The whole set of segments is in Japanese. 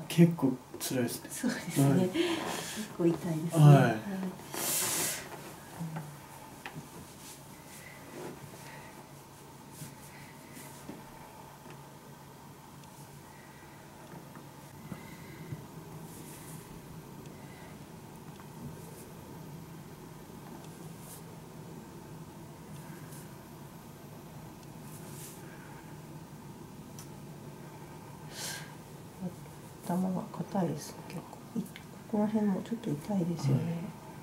結構辛いですね。 そうですね、はい、結構痛いですね。 はい、 頭が硬いです。結構ここら辺もちょっと痛いですよね。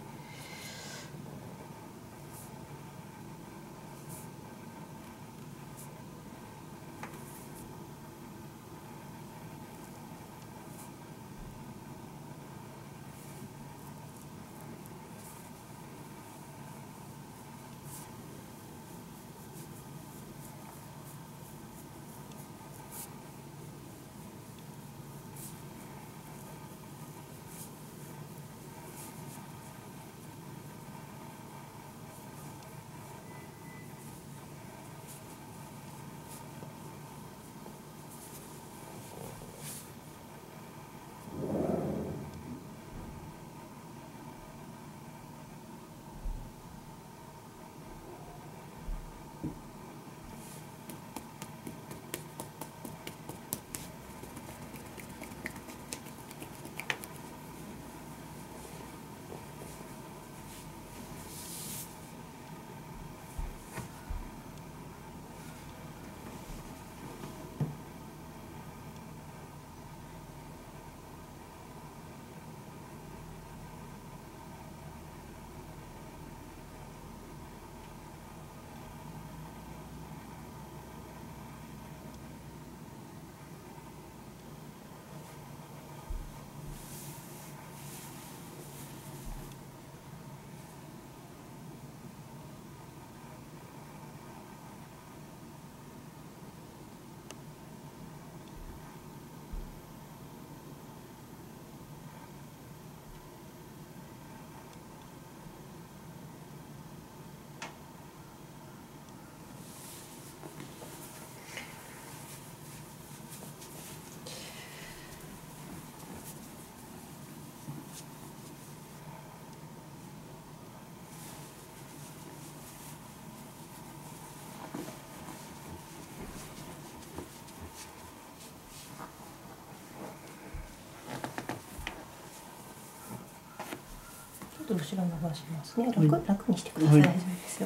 ちょっと後ろ伸ばしますね。楽にしてください。大丈夫ですよ。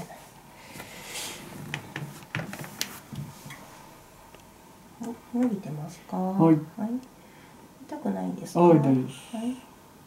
伸びてますか。 はい。 痛くないですか。 はい、大丈夫です。 はい。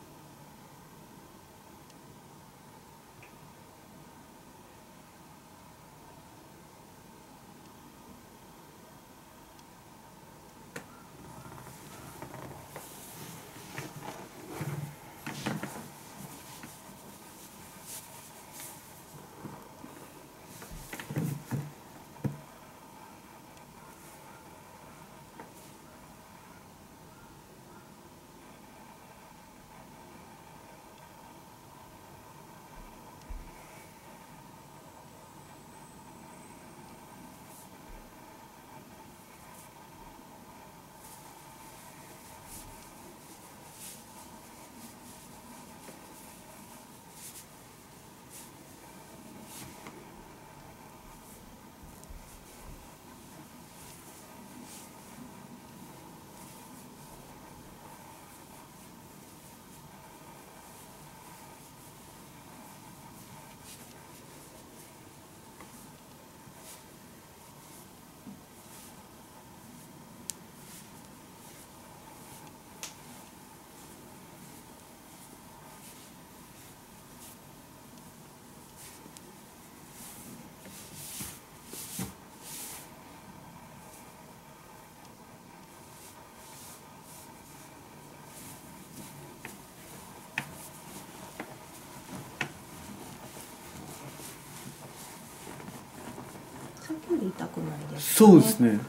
さっきより痛くないですかね。 そうですね。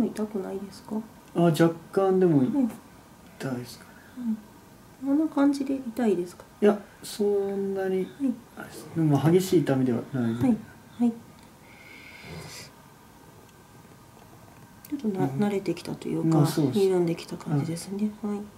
も痛くないですか？ 若干でも痛いですかね。 こんな感じで痛いですか？ いや、そんなに、でも激しい痛みではない。 ちょっと慣れてきたというか、緩んできた感じですね。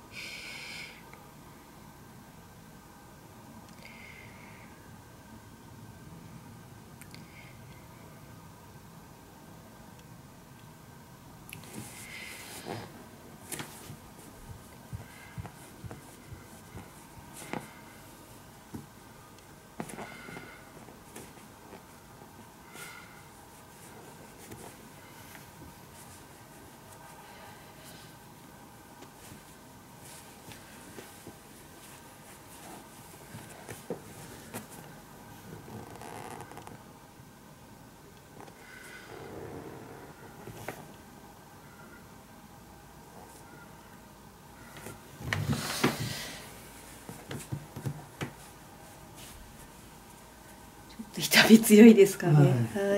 痛み強いですかね。はい。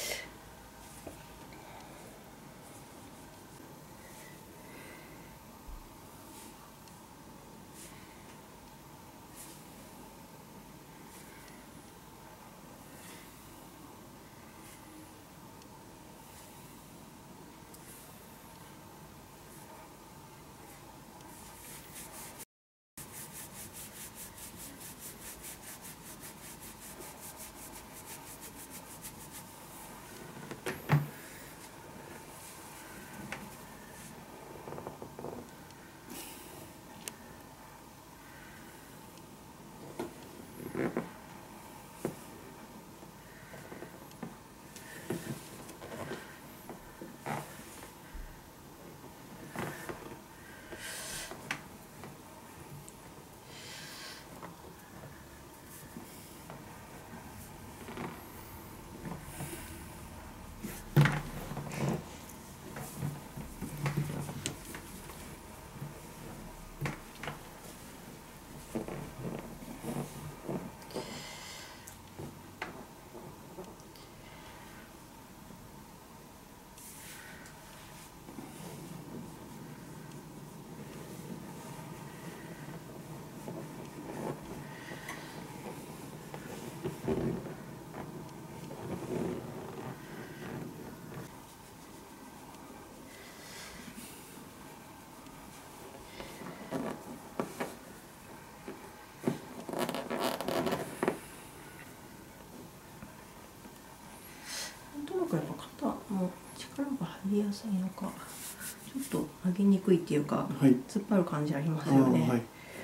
やっぱ肩も力が入りやすいのか、ちょっと上げにくいっていうか、突っ張る感じありますよね。や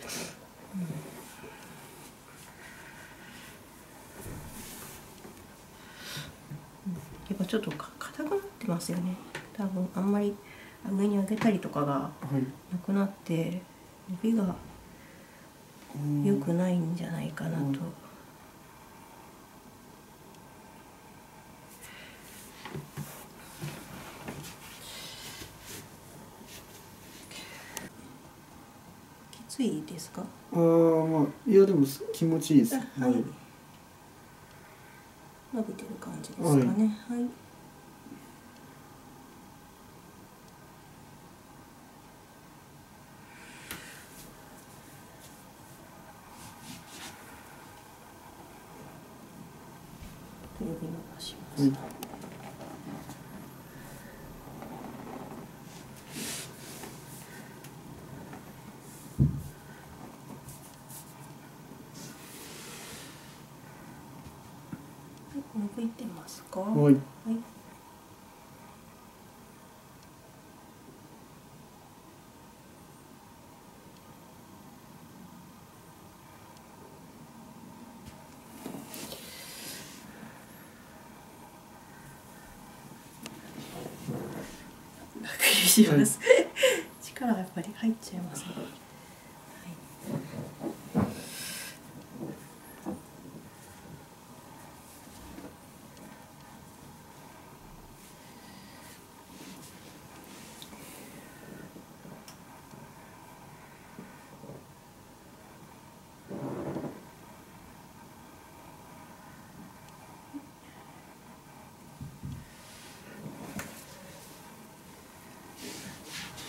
っぱちょっと硬くなってますよね。多分あんまり上に上げたりとかがなくなって、伸びが良くないんじゃないかなと。きついですか？ いやでも気持ちいいです。 伸びてる感じですかね。指伸ばします。伸びてますか？します。力がやっぱり入っちゃいますね。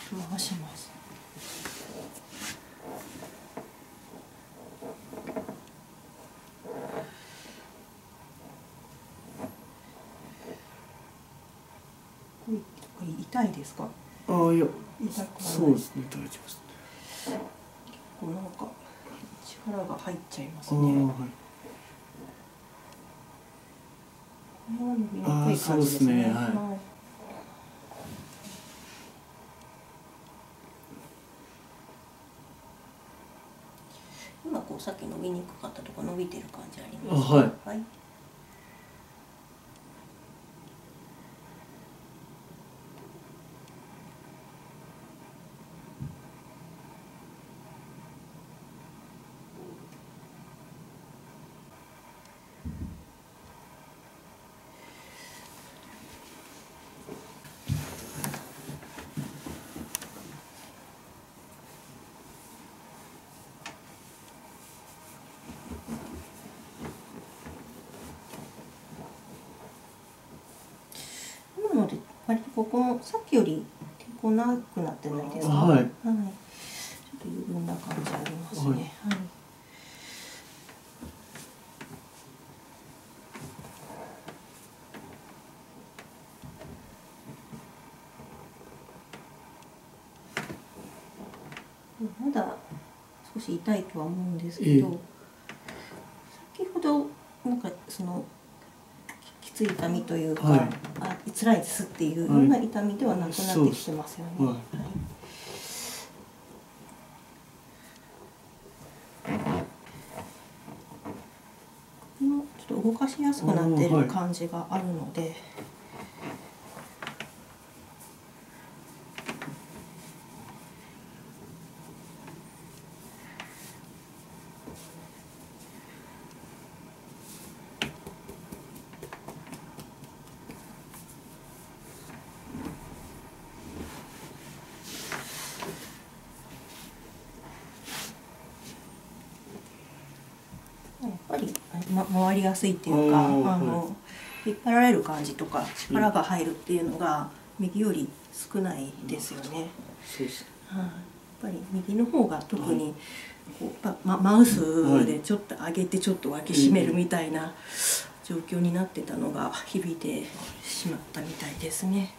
回します。これ痛いですか？ ああ、いや、 痛くない。 そうですね、大丈夫です。 結構なんか力が入っちゃいますああ、 ね。 はい。 これは伸びにくい感じですね。はい。今こうさっき伸びにくかったとこ伸びてる感じありますか？ はい。 はい。なので割とここもさっきより抵抗なくなってないですか？ はい。 はい。ちょっと緩んだ感じありますね。はい。まだ少し痛いとは思うんですけど、先ほどなんかそのきつい痛みというか、 はい、 辛いですっていうような痛みではなくなってきてますよね。はい。ちょっと動かしやすくなっている感じがあるので。やっぱり、回りやすいっていうか、引っ張られる感じとか力が入るっていうのが右より少ないですよね。 そうですね。 やっぱり右の方が特にこう、マウスでちょっと上げてちょっと脇締めるみたいな状況になってたのが響いてしまったみたいですね。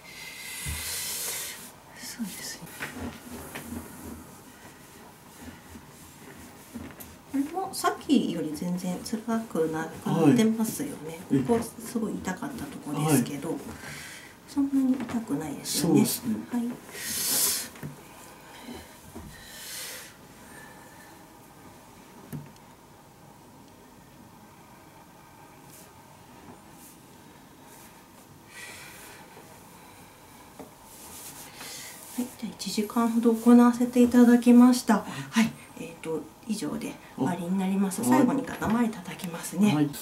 そうですね。これもさっきより全然辛くなってますよね。ここすごい痛かったところですけど、そんなに痛くないですよね。はい。はい、じゃあ1時間ほど行わせていただきました。はい、以上で終わりになります。最後に肩周り叩きますね。はい。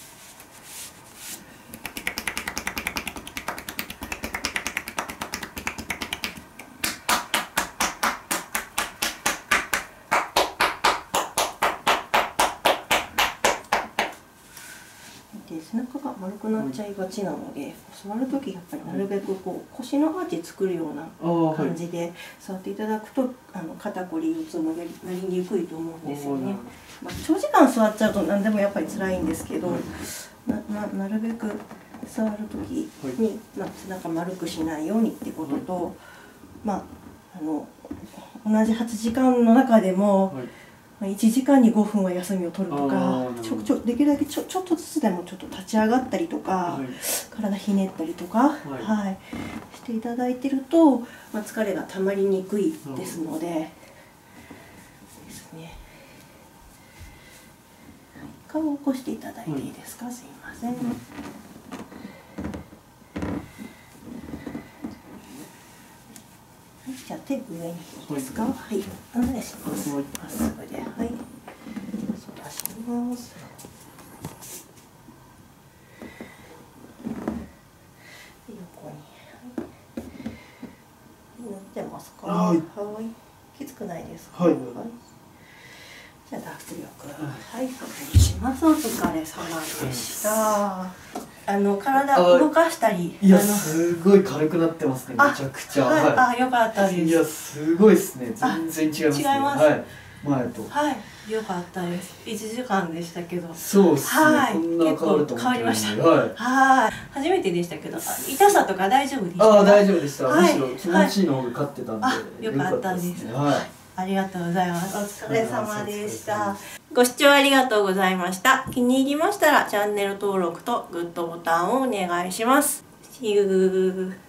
で背中が丸くなっちゃいがちなので、座る時やっぱりなるべくこう腰のアーチ作るような感じで座っていただくと肩こり、腰痛もなりにくいと思うんですよね。長時間座っちゃうと何でもやっぱり辛いんですけど、なるべく座る時に、背中丸くしないようにってことと、同じ8時間の中でも、1時間に5分は休みを取るとか、できるだけちょっとずつでもちょっと立ち上がったりとか、体ひねったりとか、していただいてると、疲れがたまりにくいですので、ですね。顔を起こしていただいていいですか？すいません。じゃあ手上にいいですか？はい、お願いします。まっすぐで、はい。反らします。横に、塗ってますか？はい。きつくないですか？はい。じゃあ脱力、はい、お願いします。お疲れ様でした。 体を動かしたり、 いやすごい軽くなってますね。めちゃくちゃ。 はい、 はよかったです。 い。いやすごいですね。全然違いますね。 違います。 はい。前と。 はい、よかったです。1時間でしたけど。 そうですね。 はい、 こんな変わると思って結構変わりました。 はい。 はい、初めてでしたけど、痛さとか大丈夫でしたか？ ああ、大丈夫でした。 はい、 むしろ気持ちいいの方が勝ってたんで。 よかったです。 はい。 ありがとうございます。お疲れ様でした。ご視聴ありがとうございました。気に入りましたらチャンネル登録とグッドボタンをお願いします。See you.